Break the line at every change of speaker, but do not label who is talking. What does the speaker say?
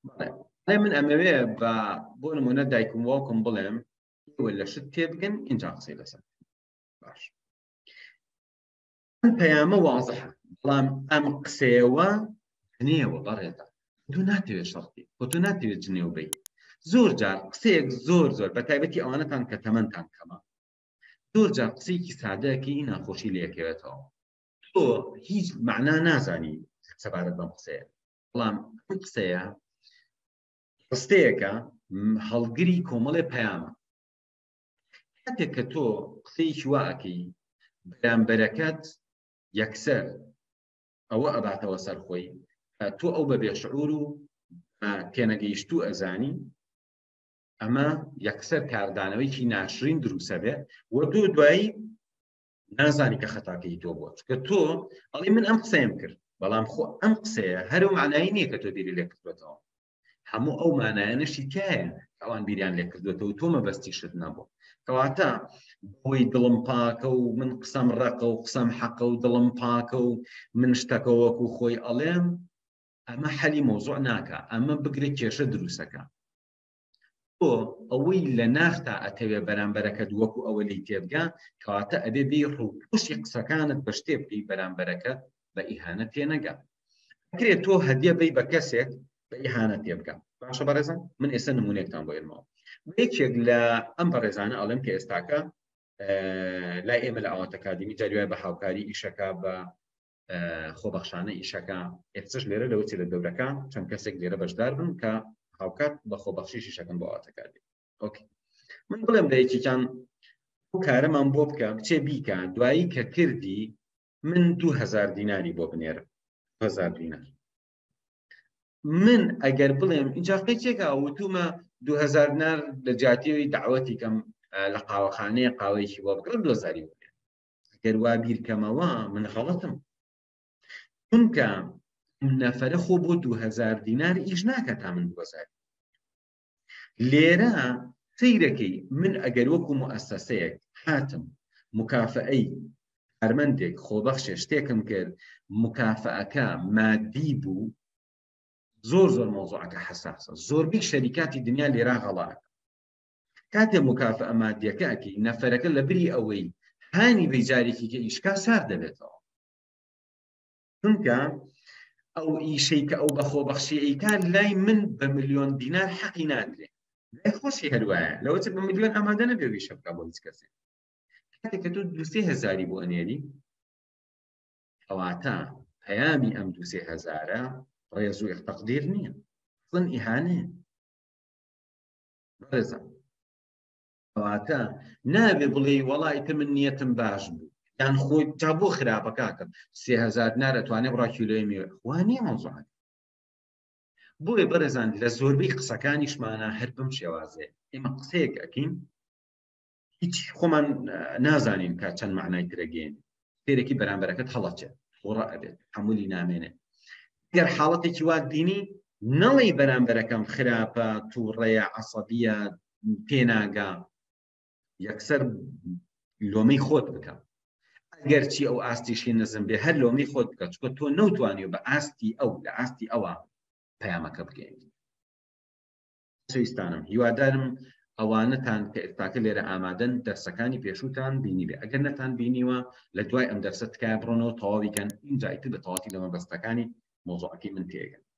هاي من أمامية بقول منى دايكم واكم بلهم ولا شت تبقن إن جاء قصيدة سنة باش بيامة واضحة بلام أم قسيوة جنيوة بريدة دوناتي شرطي ودوناتي جنيوبي زور جار قسيك زور بتايبتي أنا كان كتمن كان كمان زور جار قسيكي ساداكي ناخوشي ليكيوتو تو هيج معناه نازاني سبارة بم قسية بلام قسية قستەیەکە هەڵگری کۆمەڵێ پەیامە کاتێک کە تۆ قسەیەکی وا ئەکەی بەرامبەرەکەت یەکسەر ئەوە ئەباتەوە سەر خۆی تۆ ئەو بە بێشعور و تێنەگەیشتوو ئەزانی ئەمە یەکسەر کاردانەوەیکی ناشرین دروسە بێ و دوایی نازانی کە خەتاکەی تۆ بووە چونکە تۆ ئەڵێ من ئەم قسەیم کرد بەڵام خۆ ئەم قسەیە هەرو معنایی نییە کە تۆ بیری لێ کردوێتەوە هەموو ئەو مانایەنەشی تایە ئەوان بیریان لێ کردوێتەوە و تۆ مەبەستیشت نەبوو کەواتە بۆی دڵم پاکە و من قسەم ڕەقە و قسەم حەقە و دڵم پاکە و من شتەکە وەکو خۆی ئەڵێم ئەمە حەلی مۆزوع ناکە ئەمە بگرێ کێشە دروسەکە تۆ ئەوەی لە ناختا ئەتەوێ بەرامبەرەکەت وەکو ئەوە لی تێبگا کەواتە ئەبێ بێ ڕووپۆشی قسەکانت بە شتێ بکەی بەرامبەرەکەت بە ئیهانەت تێنەگا ئەکرێت تۆ هەدیە بەی بە کەسێک بإهانة يبقى باشا برزان من إسن نمونيك تان بوير ماو ويكيك لا أم برزان ألم كإستاكا لا إيمل أوات أكاديمي جاريوه بحاوكاري إيشاكا بخوبخشانة إيشاكا إفتش ليرة لو تير الدوركا چند كسيك ليرة بجدار بن كحاوكات بخوبخشيش إيشاكا بو أوات أكاديمي أوكي من بلهم دايكي كان وكارا من بوبكا بچه بيكا دوائي كردي من 2000 ديناري بو بنير 2000 دينار من ئەگەر بڵێم اینجا قەیچێکە وتومە 2000 دینار لە جاتیەوەی داوەتی کەم لە قاوەخانەیە قاوەیەکی بۆ بکڕ 2000 وێ ئەگەر وا بیرکەمەوە من غەڵەتم چونکە نەفەرە خۆ بۆ 2000 دینار ئیش ناکە تا من 2000 لێرە سەیرەکەی من ئەگەر وەکو موەسسەسەیەک هاتم مکافئەی کارمەندێک خۆبەخشێ شتێکم کرد مکافئەکە مادی بوو زۆر مۆزوعەکە حساسە زۆربەی شەریکاتی دنیا لێرا غەڵاکە کاتێ مکافئە مادیەکە ئەکەی نەفەرەکە لە بری ئەوەی هانی بەیجارێکی کە ئیشکا سار دەبێتەوە چونکە ئەو ئیشەی کە ئەو بەخۆبەخشی ئەیکات لای من بە ملیۆن دینار حەقی نادرێ لای خۆشی هەروایە لەوەتە بە ملیۆن ئامادە نەبێ ویشە بکا بۆ هیچ کەسێک کاتێک کە تۆ 2000 بۆ ئەنێری ئەواتە پەیامی ئەم 2000 ڕێزوو تەقدیر نییە ئەسڵەن ئیهانەیە بەڕێزە ئەواتە نابێ بڵێ وەڵای تر من نیەتم باش بوو یان خۆی تا بۆ خراپەکە کرد 3000 دینار ئەتوانێ بڕا کیلۆی میوە وا نییە مۆزوعەکە بۆیە بەڕێزان لە زۆربەی قسەکانیشمانە هەر بم شێوازەیە ئێمە قسەیەک ئەکەین هیچ خۆمان نازانین کە چەند معنای ترەگەین فێرێکی بەرامبەرەکەت هەڵەچێت تووڕە ئەبێت هەمووی نامێنێت گەر حاڵەتێکی وا بینی نەڵێی بەرامبەرەکەم خراپە تووڕەیە عەسەبیە پێناگا یەکسەر لۆمەی خۆت بکە ئەگەر چی ئەو ئاستیشی نەزم بێ هەر لۆمەی خۆت بکە چونکە تۆ نەوتوانی بە ئاستی ئەو لە ئاستی ئەوە پەیامەکە بگەین سویستانم هیوادارم ئەوانەتان کە ئێستاکە لێرە ئامادەن دەرسەکانی پێشووتان بینی بێ ئەگەر نەتان بینیوە لە دوای ئەم دەرسە تکایە بڕۆنەوە تەواویکەن اینجا ئیتر بە تەواتی لە مەبەستەکانی مۆزوعەکەی من تێگەن